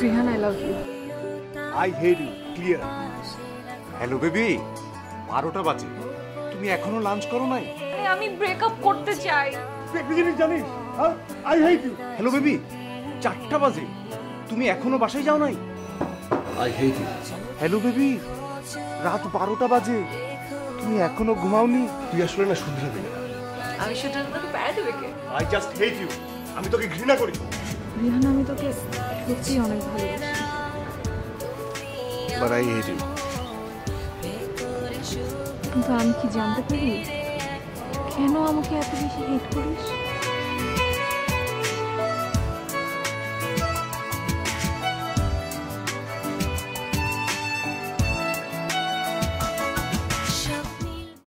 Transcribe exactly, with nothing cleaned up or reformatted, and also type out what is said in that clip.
Rihan, I love you. I hate you. Clear. Hello baby, বারোটা বাজে, তুমি এখনো লাঞ্চ করো নাই? আমি ব্রেকআপ করতে চাই। তুই জানিস? হ্যাঁ, I hate you. Hello baby, চারটা বাজে, তুমি এখনো বাসায় যাও নাই? I hate you. Hello baby, রাত বারোটা বাজে, তুমি এখনো ঘুমাওনি? তুই আসলে না শুধরাবি না। আমি শুধরালে তোকে প্যারা দেবে কে? I just hate you. আমি তোকে ঘৃণা করি। রিহান, আমি তোকে সত্যি অনেক ভালোবাসি। But I hate you. কিন্তু আমি কি জানতে পারি কেন আমাকে এত বেশি হেট করিস?